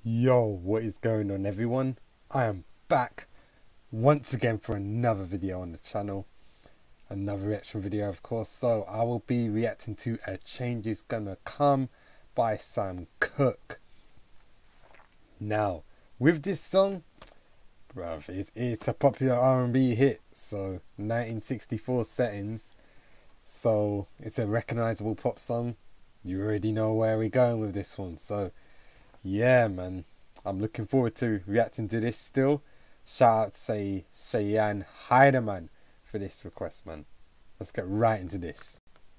Yo, what is going on, everyone? I am back once again for another video on the channel. Another reaction video, of course. So I will be reacting to A Change Is Gonna Come by Sam Cooke. Now, with this song, bruv, it's a popular R&B hit. So 1964 settings. So it's a recognizable pop song. You already know where we're going with this one. So yeah, man, I'm looking forward to reacting to this still. Shout out to Cheyann Hiderman for this request, man. Let's get right into this.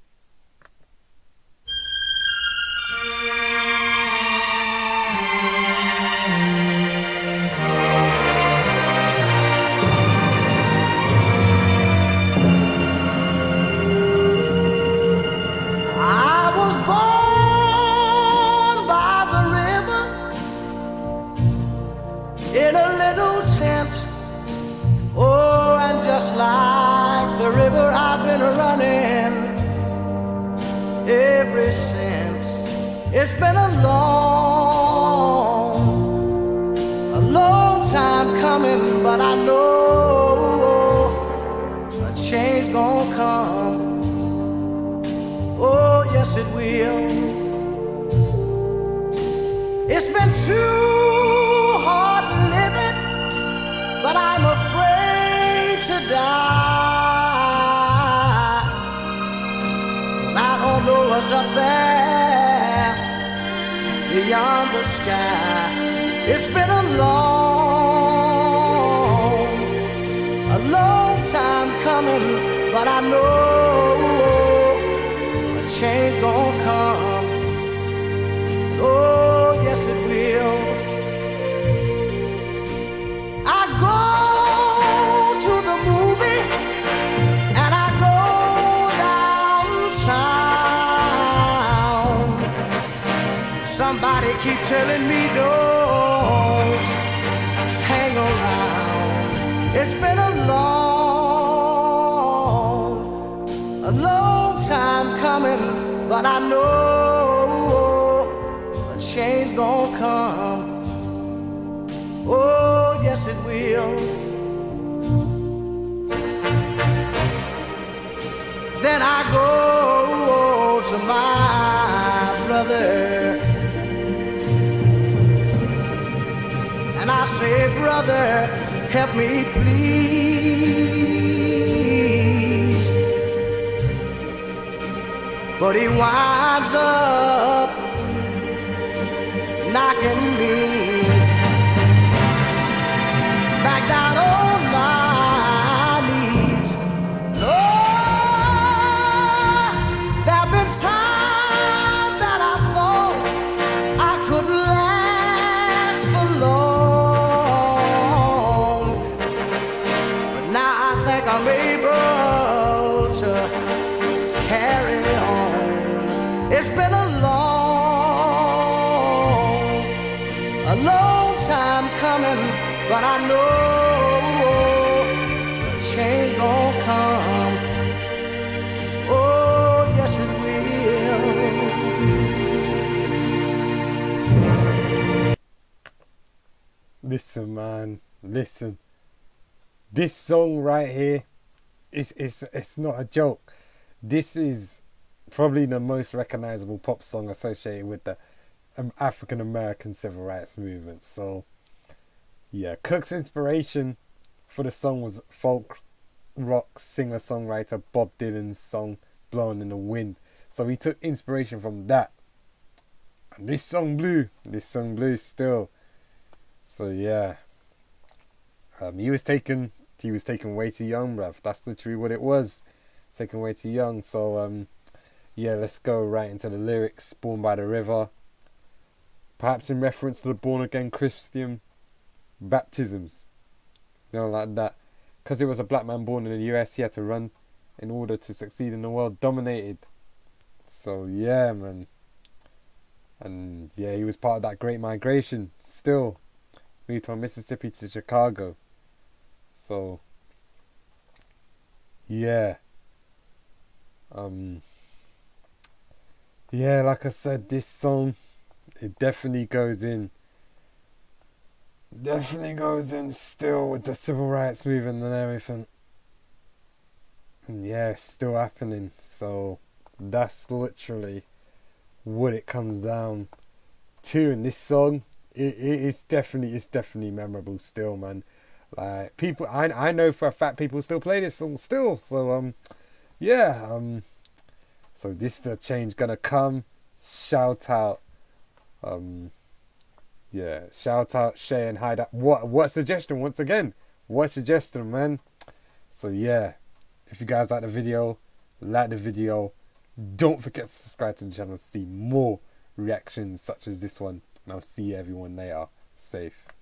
I was born by the river in a little tent. Oh, and just like the river, I've been running ever since. It's been a long time coming, but I know a change gonna come. Oh, yes, it will. It's been too hard living, but I'm afraid to die. 'Cause I don't know what's up there beyond the sky. It's been a long time coming, but I know change gonna come. Oh, yes it will. I go to the movie and I go downtown. Somebody keep telling me don't hang around. It's been a long time coming, but I know a change gonna come. Oh, yes it will. Then I go to my brother and I say, brother, help me please. But he winds up knocking me back down on my knees. Lord, there've been times that I thought I could last for long, but now I think I'm able to carry on. It's been a long time coming, but I know change gonna come. Oh, yes it will. Listen, man, listen. This song right here, it's not a joke. This is probably the most recognizable pop song associated with the African American civil rights movement. So yeah, Cooke's inspiration for the song was folk rock singer-songwriter Bob Dylan's song Blowing in the Wind. So he took inspiration from that, and this song blew still. So yeah, he was taken way too young, bruv. That's literally what it was, taken way too young. So yeah, let's go right into the lyrics. Born by the river, perhaps in reference to the born-again Christian baptisms, you know, like that. Because he was a black man born in the US, he had to run in order to succeed in a world dominated. So yeah, man. And yeah, he was part of that great migration. Still moved from Mississippi to Chicago. So yeah, yeah, like I said, this song, it definitely goes in Definitely goes in still with the civil rights movement and everything. And yeah, it's still happening. So that's literally what it comes down to in this song. It's definitely memorable still, man. Like people, I know for a fact people still play this song still. So yeah, so this is the change gonna come. Shout out, yeah, shout out Cheyann Hiderman. What suggestion once again? What suggestion, man? So yeah, if you guys like the video, like the video. Don't forget to subscribe to the channel to see more reactions such as this one. And I'll see everyone later. Safe.